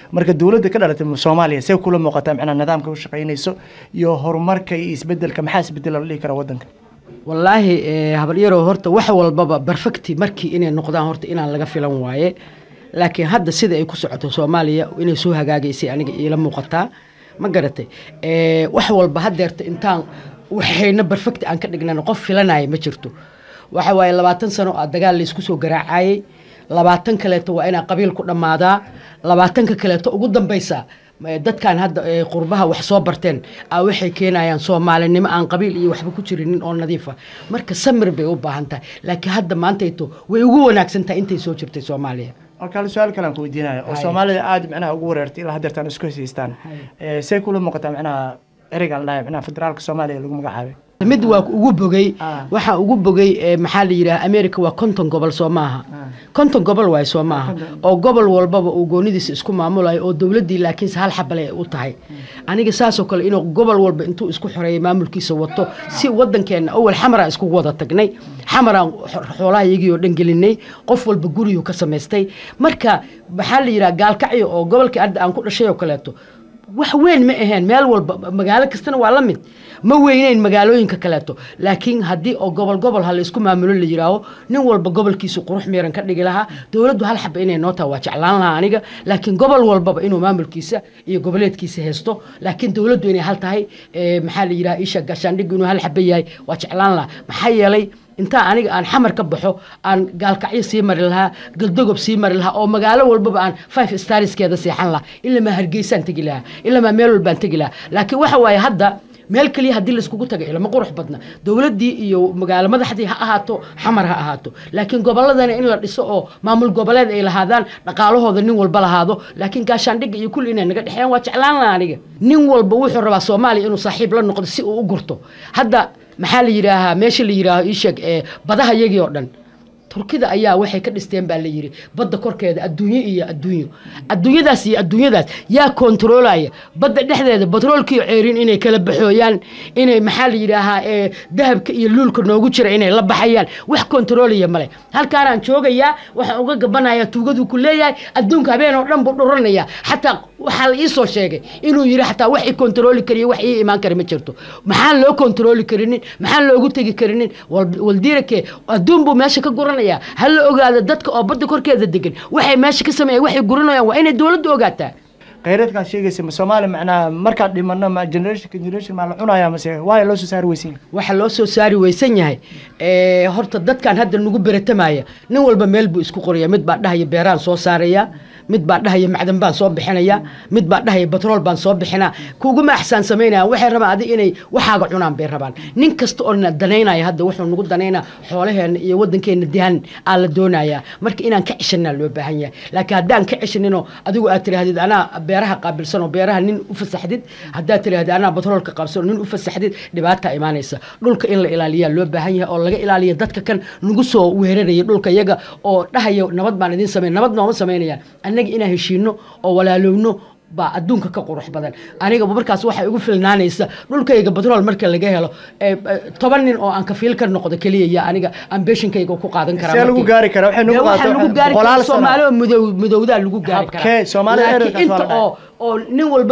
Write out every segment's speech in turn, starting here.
marka dawladda ka dhalatay Soomaaliya say kula muuqataa macna nidaamka u shaqeynayso iyo horumarka iyo isbedelka maxaa isbedel la dhigi kara wadanka wallahi habaryaro horta wax walbaba perfect markii inay noqdaan horta inaan laga filan waaye laakiin hadda sida ay ku socoto Soomaaliya inay soo hagaagaysay aniga ila muuqataa ma garatay wax walba hadeerta intaan waxayna perfect aan ka dhignaa qof filanay ma jirto waxa waaye 20 sano oo dagaal la isku soo garaacay 20 kaleeto waa ina qabiil ku dhamaadaa 20 kaleeto ugu dambaysa dadkan hadda qurbaha wax soo barteen waxay keenayaan Soomaalinimo aan qabiil iyo waxba ku jirin oo nadiif ah marka samir bay u baahan tahay laakiin hadda maantayto way ugu wanaagsan tahay intay soo jirtay Soomaaliya kala su'aal kale aan ku weydiinayo oo Soomaalida aad macnaha ugu wareertay ilaa hadeertan isku haystaan say kula muuqataa macnaha ereyga la macnaha federaalka Soomaaliya lagu magacaabay mid waa ugu bogay waxa ugu bogay maxaa la yiraahdaa America waa konton gobol Soomaha konton gobol way Soomaha oo gobol walbaba uu goonidiisa isku maamulayo oo dawladii laakiin hal xabale u tahay aniga saas oo kale inuu gobol walba intuu isku xoreeyay maamulkiisa wato si wadankeena awal xamara isku wada tagnay xamara xoolaha iyagii oo dhan gelinay qof walba guriyo ka sameystay marka maxaa la yiraahdaa gaalkacyo oo gobolka aan ku dhashay oo kaleeto wax weyn ma ahayn meel walba magaalo kastana waa la mid ma weynayn magaalooyinka kaleeto laakiin hadii oo gobol hal isku maamulo la yiraahdo nin walba gobolkiisa qurux meeran ka dhigi lahaa dawladdu hal xab inay noota waa jeclaan lahaa aniga laakiin gobol walba inuu maamulkiisa iyo goboleedkiisa heesto laakiin dawladdu inay hal tahay maxaa la yiraahdaa isha gashaandhig inuu hal xab yahay waa jeclaan lahaa maxaa yeelay inta aniga aan xamar ka baxo aan gaalkacyo sii mari lahaa galdogob sii mari lahaa oo magaalo walbaba aan 5 starskeeda seexan lahaa ilaa ma hargeysan tagi lahaa ilaa ma meel walba tagi lahaa laakiin waxa waaye hadda meel kaliya hadii la isku tagay ilaa qurux badna dawladii iyo magaalo madaxdii ha ahaato xamar ha ahaato laakiin goboladana in la dhiso oo maamul goboleed ay lahaadaan dhaqaalahooda nin walba lahaado laakiin gaashaandhig iyo kulli inay naga dhaxayaan waa jeclaan lahaa aniga nin walba wuxuu rabaa Soomaaliya inuu saaxiib la noqdo si uu u gurto hadda maxaa la yiraahaa meesha la yiraahdo ishag badaha yagii oo dhan Turkida ayaa waxay ka dhisteen baa la yiri badda korkeeda adduunyadaas yaa kontroolaya badda dhexdeeda batroolkii ceerin inay kala baxooyaan inay maxaa la yiraahaa dahabka iyo luulka noogu jira inay la baxayaan wax kontroolaya male halkaan aan joogayaa waxa uga gabanaya tuugadu ku leeyahay adduunka habeen oo dhan buu dhuranaya xataa waxa la ii soo sheegay inuu yiri xataa wax kontrooli kariyo wax ii imaan kara ma jirto maxaa loo kontrooli karinin maxaa loogu tagi karinin waldiirake adduun buu meesha ka guran hal ogaada dadka oo badda korkeeda degan waxay meesha ka sameeyay waxay guranayaan waa inay dawladdu ogaataa khayraadka sheegaysa Soomaaliya macnaa marka dhimano ma generation ma la cunaya mase waa loo soo saari weysan waxa loo soo saari weysan yahay horta dadkan hadda nagu baratamaya nin walba meel buu isku qoriyaa mid baa dhahay beeraan soo saaraya mid baa dhahay macdan baan soo bixinaya mid baa dhahay petrol baan soo bixinaa kuugu ma axsan sameynaa waxay rabaan adiga inay waxaaga cunaan bay rabaan nin kasta oo daneynaya hadda wuxuu nagu daneynaa xoolaheena iyo wadankeena dihan aan la doonaya marka inaan ka cishana loo baahan yahay laakiin hadaan ka cishanino adigu aad tiraahdo ana beeraha qaabilsan oo beeraha nin u fasaxdid hadaa tiraahdo ana petrolka qaabsan nin u fasaxdid dhibaato iimaanaysa dhulka in la ilaaliyo loo baahan yahay oo laga ilaaliyo dadka kan nagu soo weeraraya dhulka iyaga oo dhahayo nabad baan idin sameeyay nabad nooma sameynayaan anaga inaan heshiino oo walaalowno ba adduunka ka qurux badan aniga markaas waxa ugu filnaanaysa dhulkayga petrol marka laga helo 10 nin oo aan ka fiil ka noqdo kaliya aniga ambitionkayga ku qaadan karaa si lagu gaari karo waxay gaari karaa Soomaaliya midowda lagu gaari karaa Soomaaliya inta oo nin walba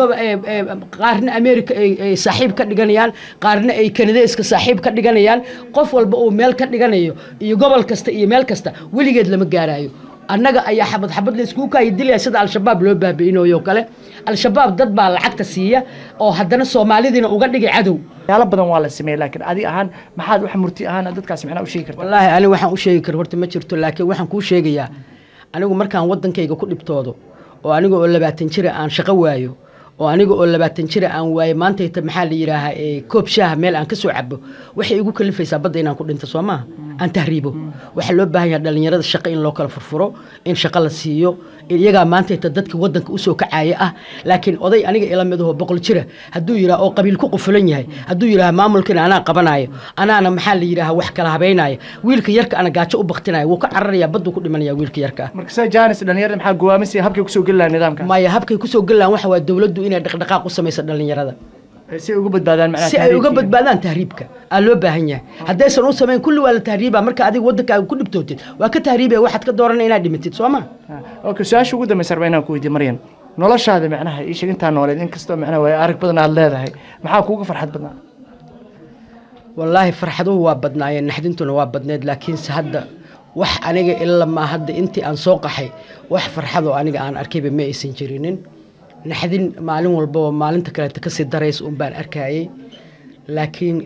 qaarna America ay saaxiib ka dhiganayaan qaarna ay Canada iska saaxiib ka dhiganayaan qof walba oo meel ka dhiganayo iyo gobol kasta iyo meel kasta waligeed lama gaarayo annaga ayaa xabad la isku ka yidilay sida al-shabaab loo baabi'inayo kale al-shabaab dad baa lacagta siiya oo haddana Soomaalidina uga dhigay cadow yaala badan waa la sameeyay laakiin adi ahaan maxaad wax murti ahaan dadkaas macna u sheegi kartaa wallahi ani waxaan u sheegi kar horta ma jirto laakiin waxaan ku sheegayaa anigu markaan wadankayga ku dhibtoodo oo aniga oo 20 jir aan shaqo waayo oo aniga oo 20 jir aan waay maanta inta maxaa la yiraahaa koob shaah meel aan ka soo cabo waxay igu kalifaysaa badda inaan ku dhinto Soomaa aan tahriibo waxa loo baahan yahay dhalinyarada shaqo in loo kala furfuro in shaqo la siiyo iyaga maanta inta dadka wadanka u soo kacaaya ah laakiin oday aniga ila mid ah 100 jir haduu yiraahdo oo qabiil ku qufulan yahay haduu yiraahdo maamulkina ana qabanayo anaana maxaa la yiraahdaa wax kala habeynaayo wiilka yarka ana gaajo u baqtinayo wuu ka cararaya baddu ku dhimanaya wiilka yarka marka sa jaanis dhalinyarada maxaa go'aamisay habkay ku soo galaan nidaamka maya habkay ku soo galaan waxa waa dawladdu inay dhaqdhaqaaq u samayso dhalinyarada si ugu badbaadaan macnaha si ay uga badbaadaan tahriibka loo baahan yahay hadaysan u sameyn kulli wala tahriiba marka adiga wadankaaga ku dhibtootid waa ka tahriibay waxaad ka dooran inaad dhimatid Soomaa okay su'aasha ugu dambaysa inaan ku weydiiyo Maryan noloshaada macnaha ii sheeg intaa nooleed inkastoo macnaha way arag badan aad leedahay maxaa kuuga farxad badnaa wallaahi farxaduhu waa badnaayeen naxdintuna waa badneed laakiinse hadda wax aniga ilaa ma hadda intii aan soo qaxay wax farxadoo aniga aan arkayba ma aysan jirinin naxdin maalin walbaba maalinta kaleeta kasii daraysa un baan arkayay laakiin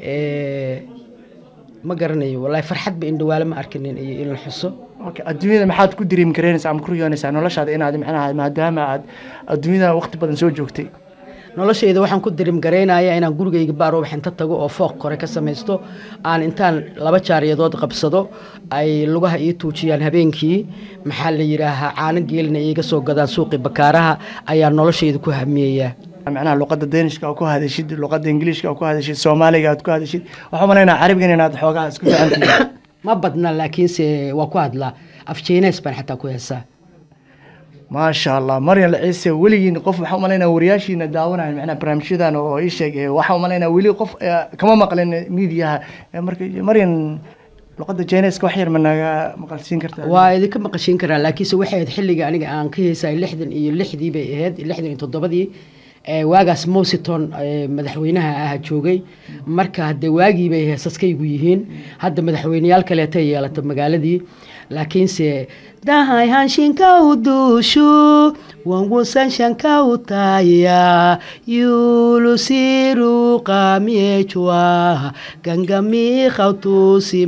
ma garanayo wallaahi farxadba indhawaale ma arkinin iyo in la xuso adduunyada maxaad ku diriim garaynaysaa ama ku riyoonaysaa noloshaada inaad macnaha maadaama aad adduunyada waqti badan soo joogtay noloshayda waxaan ku dirim garaynaya inaan gurigayga baarobax inta tago oo fooq kore ka samaysto aan intaan 2 jaariyadood qabsado ay lugaha ii tuujiyaan habeenkii maxaa la yiraahaa caano geelina iiga soo gadaan suuqi bakaaraha ayaa noloshayda ku hamiyeeyaa macnaha luqadda Danish-ka ku hadashid luqadda English-ka ku hadashid Soomaaliga aad ku hadashid waxa maleynaa Carabiga inaad xoogaa isku fiicantahay ma badna laakiinse waa ku hadlaa af Chinese baan xataa ku heesaa ما شاء الله مريم العيسى ولي قف وحنا مالنا ورياشينا داونا معنا برامشيدان او اي شيء وحنا مالنا ولي قف كما مقلن ميديا مريم لقد جينيس كوحير من مقلسين كرتا وايد كم مقلسين كرا لكن سو waxay xilliga aniga aan ka heesay 60 iyo 6dii bay ahayd 67dii waagaas Mositon madaxweynaha ah joogay marka hadda waagii bay heesaskaygu yihiin hadda madaxweynayaal kale ay yeelatay magaaladii laakiinse dahay hanshinka u duushu wangusan shanka u taaya yulusiru qamiyechwa gangami khawtusi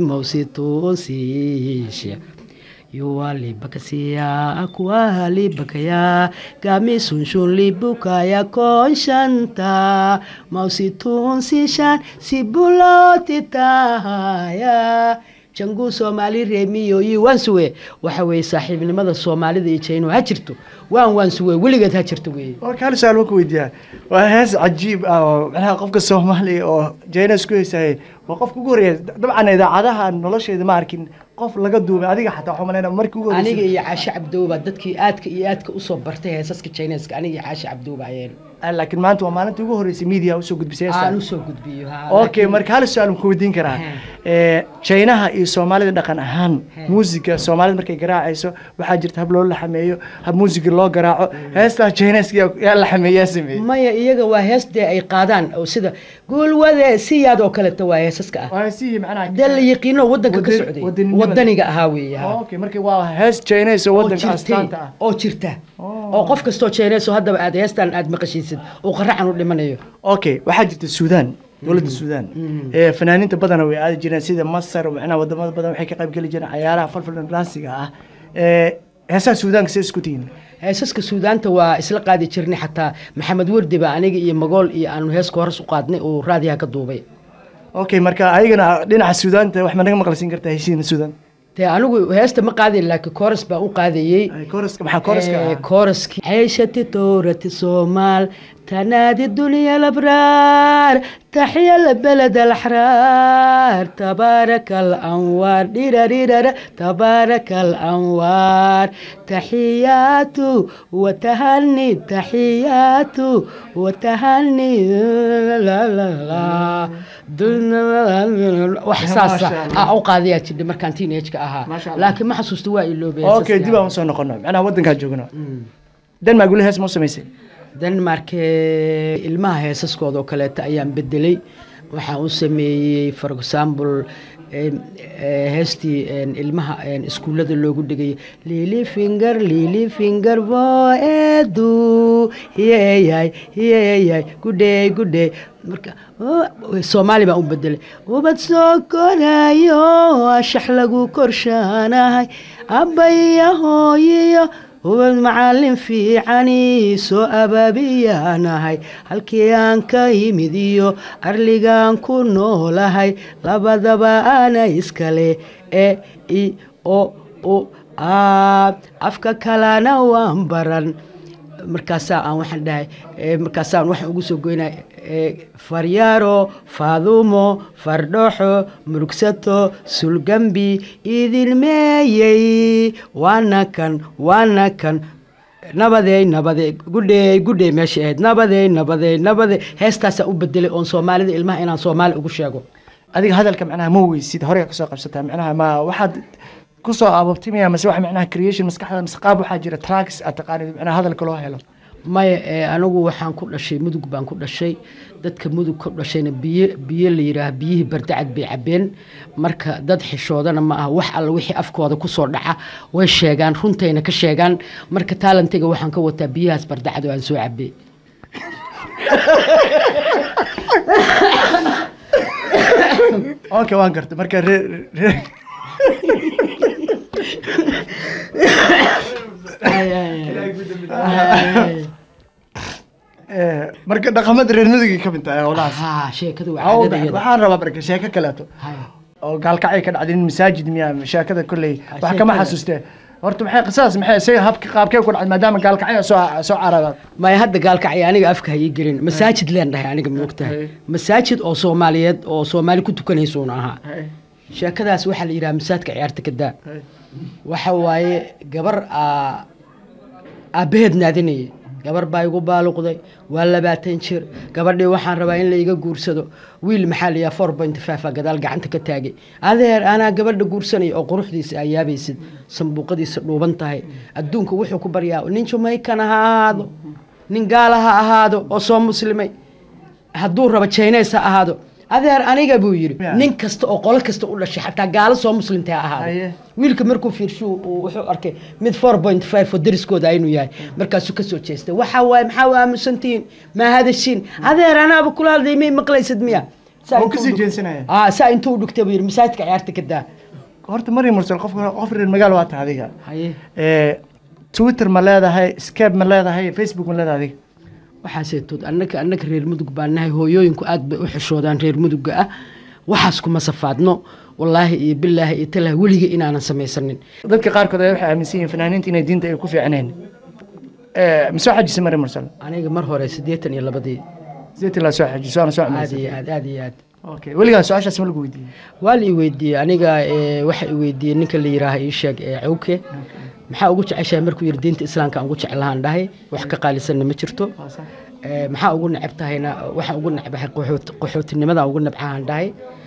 mawsitusi yuwali bakasiya akwali bakaya gami sunshun libukaya konshanta mawsitusi shan sibuloti tahaya jangu Soomaali reemiyo iyo wansuwe waxa way saaxiibnimada Soomaalida iyo China ha jirto wansuwe waligeed ha jirto weey oo kale su'aal ku weydiyaa waa hees cajiib ah macnaha qofka Soomaali oo China isku heesay waa qofka ugu horeeyay dabcan idaacadaha nolosheeda ma arkin qof laga duubay adiga xataa waxa maleena markii ugu horeeyay aniga iyo Caasha Cabdooba dadkii aadka u soo bartay heesaska Chinese-ka aniga iyo Caasha Cabdooba ayeen laakiin maanta waa maalintii ugu horeysay media u soo gudbisay aan u soo gudbiyo okay marka hal su'aal ku weydiin karaa China iyo Soomaalida dhaqan ahaan muusiga Soomaalida markay garaacayso waxa jirta hab loo laxameeyo hab muusiga loo garaaco heesta Chinese-ka yaa laxameeyaa sameeyay maya iyaga waa heestii ay qaadaan oo sida goolwade siyaad oo kale ta waa heesaska ah waa si macnaha dal yaqiino wadanka ka socday wadaniga ahaa weeyaa okay marka waa hees Chinese oo wadanka astaanta ah oo jirta oo qof kasto Chinese oo hadaba aad heestan aad maqashiisid oo qaracan u dhimanayo okay waxa jirta Suudaan dawladda Suudaan fanaaniinta badan way aad jireen sida Masar macnaha wadamada badan waxay ka qayb gali jireen ciyaaraha falfalka classiga ah heesaha Suudaan ka isku tiin heesaska Suudaanta waa isla qaadi jirnay xataa Maxamed Wardi ba aniga iyo Magool iyo aan heeska hoos u qaadnay oo raadiyaha ka duubay okay marka ayagana dhinaca Suudaanta wax ma naga maqalsiin kartaa heshiina Suudaan te anigu heesta ma qaadin laakiin chorus baa u qaadayay chorus maxaa chorus-ka chorus-ki عيشتي تورتي صومال تنادي الدنيا الأبرار تحيا البلد الأحرار تبارك الأنوار ديرا تبارك الأنوار تحيات وتهني تحيات وتهني لا لا لا وحساسة أو قاضية جدا مركانتين يجك أها لكن ما حسوست واي لو بيس أوكي دي بقى مصنع قناع أنا ودن كاجوجنا دن ما أقول هاس موسى ميسي دن مارك الماء هاس كودو كلات أيام بدلي waxaan u sameeyay for example heestii ilmaha iskuulada loogu dhigay lili finger boedu yeyay good marka Soomaali baan u bedelay ubad soo korayo ashax lagu korshaanahay abaya hooyo ubad macallin fiicani soo abaabiyanahay halkii aan ka yimid iyo arligaan ku noolahay labadaba ana iskale i o afka kalena waan baran markaasa aan waxaan dhahay markaasaan waxaan ugu soo goynay faryaaro faadumo fardhoxo murugsato sulgambi idin meeyay waana kan nabadey gudhey meesha ahayd nabadey heestaasaa u bedelay oon Soomaalida ilmaha inaan Soomaali ugu sheego adiga hadalka macnaha ma weysid hore ka soo qabsataa macnaha ma waxaad kusoo ababtimiyaa mase wax macnaha creation maskaxda masqaab waxa jira tracks ataqaanid macnaha hadalka loo helo maya anigu waxaan ku dhashay mudug baan ku dhashay dadka mudug ku dhashayna biyo la yiraahdo biyihii bardacad bay cabeen marka dad xishoodana ma aha wax alla wixii afkooda ku soo dhaca way sheegaan runtayna ka sheegaan marka taalantayga waxaan ka wataa biyahaas bardacad oo aan soo cabay okay waan gartay marka marka dhaqamada reer miyiga ka mid tahay walaas sheekadu waxaan rabaa marka sheeko kaleeto oo gaalkacay ka dhacday masaajid miyaa sheekada kulay wax kama xasuustee horta maxay qisaas maxay say habka qaabkay ku dhacay maadaama gaalkacay soo carada ma hadda gaalkacay aniga afka hay gelin masaajid leen dhahay aniga moogtahay masaajid oo Soomaaliyeed oo Soomaali ku tukanayso aha sheekadaas waxa la yiraahdaa masaajidka ciyaarta kada waxa waaye gabar aabaheed naadinay gabar baa igu baaluqday waa 20 jir gabadhii waxaan rabaa in la iga guursado wiil maxal ya 4.5 gadaal gacanta ka taagay adeer ana gabadha guursanay oo quruxdiisa ayaabaysid sanbuuqadiisa dhuuban tahay adduunka wuxuu ku baryaa nin Jamaican ahaado nin gaal ahaado oo soo muslimay hadduu rabo Chinese ahaado adeer aniga buu yiri nin kasta oo qol kasta u dhashay xataa gaalo soo muslimta ahaado wiilka markuu fiirsho wuxuu arkay mid 4.5 oo dariskooda aynu yahay markaas uu ka soo jeestay waxa waay maxaa waa aamusantiin ma hadashin adeer anaaba kula hadlay may maqlaysid miya oo ka sii jeensanaya saa intuu dhigtay buu yiri masaajidka ciyaarta ka daa horta mari mursal qof reer magaal waa taadiga Twitter ma leedahay Skype ma leedahay Facebook ma leedahay waxaaseetood annaka reer mudug baanahay hooyooyinku aad bay u xishoodaan reer mudugga ah waxaas kuma safaadno wallaahi iyo billaahi iyo talaah weliga inaanan samaysanin dadka qaarkood waxay aaminsan yihiin fanaaniinta inay diinta ay ku fiicneen masoo xajisa mari mursal aniga mar hore 82 la soo xajiso ana soo aaminsan aad okay weligaa su'aashaas ma lagu weydiiyay waa la weydiiyay aniga waxa ii weydiiyay ninka la yiraahdo ii sheeg cawke maxaa ugu jeceshahay markuu yiri diinta islaamka aan ugu jecelahan dhahay wax ka qaalisan ma jirto maxaa ugu nacabtahayna waxa ugu nacabahay qaxootinimada ugu nabcahan dhahay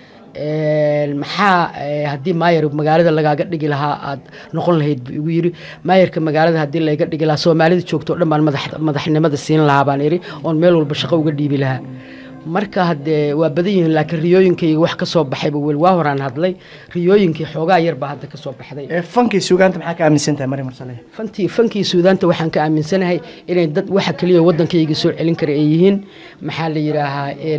maxaa hadii maayar magaalada lagaaga dhigi lahaa aad noqon lahayd igu yiri maayarka magaalada hadii laga dhigi lahaa Soomaalida joogto dhammaan madaxnimada siin lahaa baan iri oo meel walba shaqo uga dhiibi lahaa marka hadee waa badan yihiin laakiin riyooyinkayga wax ka soo baxayba weel waa horaan hadlay riyooyinkii xoogaa yar baa hadda ka soo baxday fankii suugaanta maxaa ka aaminsantahay mari mursale fankii suudaanta waxaan ka aaminsanahay inay dad waxa kaliya wadankayga soo celin kara ay yihiin maxaa la yiraahaa in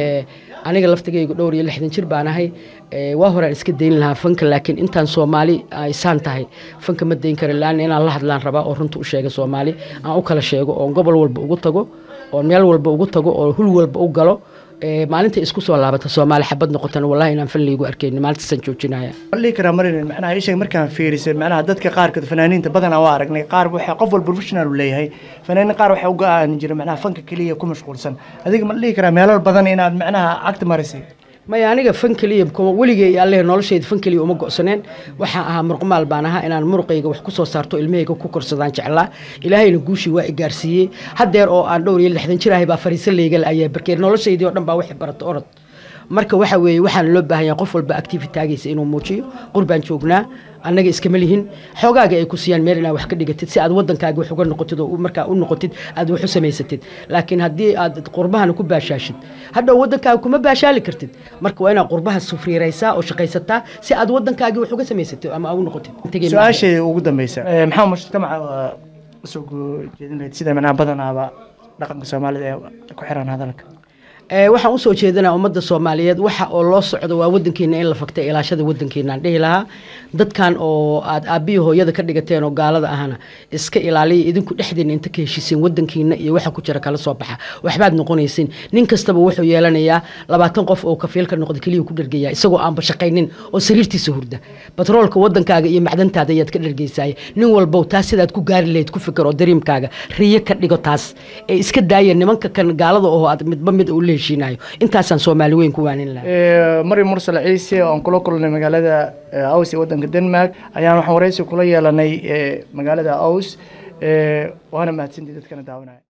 aniga laftigayga dhowr iyo 60 jir baan ahay waa horaan iska deyn lahaa fanka laakiin intaan Soomaali ay saan tahay fanka ma deyn kara laan inaan la hadlaan rabaa oo runta u sheego Soomaali aan u kala sheego oo gobol walba ugu tago oo meel walba ugu tago oo hul walba u galo maalinta isku soo laabata Soomaali xabad noqotana wallahi inaan fan liigu arkeen maalinta san joojinaya wali kara marin macnaha ay sheeg markaan fiirisay macnaha dadka qaar ka fanaaniinta badan waa aragnay qaar waxa qof walba professional u leeyahay fanaan qaar waxa u go'aan jira macnaha fanka kaliya ku mashquulsan adiga ma lihi kara meelo badan inaad macnaha agta marisay ما يعني فن كليب كم ولقي الله نولش فن كليب وما قصنين وحا مرقمال بانها إن المرقي وحكسو صارتو المية كوكر صدان شعلا إلهي نقوشي وإجارسية هدير أو أندوري اللي حدن شراهي بفريس اللي قال أيه بركير نولش يدي ورن باوح برت أرض marka waxa weey waxaan loo baahan yahay qof walba activity-taagiisa inuu muujiyo qurbaan joognaa annaga iska malihin xoogaaga ay ku siiyaan meel inaad wax ka dhigatid si aad wadankaaga wax uga noqotid oo markaa u noqotid aad wax u samaysatid laakiin haddii aad qurbahan ku baashaashid hadda wadankaaga kuma baashaali kartid marka waa inaad qurbaha sufriiraysaa oo shaqaysataa si aad wadankaaga wax uga samaysatid ama u noqotid su-aashii ugu dambaysa maxaa mujtamaca soo jeedinayd sida macnaha badanaaba dhaqanka Soomaalida ee ku xiran hadalka waxaan u soo jeedinaa ummadda Soomaaliyeed waxa oo loo socdo waa wadankeena in la fagtay ilaashada wadankeena aan dhihi lahaa dadkan oo aad aabiyo hooyada ka dhigateen oo gaalada ahana iska ilaaliya idinku dhexdeena inta ka heshiiseen wadankeena iyo waxa ku jira kala soo baxa waxbaad noqonaysiin nin kastaba wuxuu yeelanayaa 20 qof oo kafiil ka noqdo kaliya ku dhargaya isagoo aan bashaqaynin oo sariirtiisa hurda batroolka wadankaaga iyo macdantaada ayaad ka dhargaysaay nin walba taas sidaad ku gaari lahayd ku fikir oo dareemkaaga riyo ka dhigo taas ee iska daaya nimanka kan gaalada oo aad midba mid u heshiinayo intaasaan Soomaali weyn ku waanin lahaa mari mursal ciise oo kula kulnay magaalada Aws ee wadanka Denmark ayaan waxaan wareysi kula yeelanay magaalada Aws waana mahadsantahay dadkana daawanaya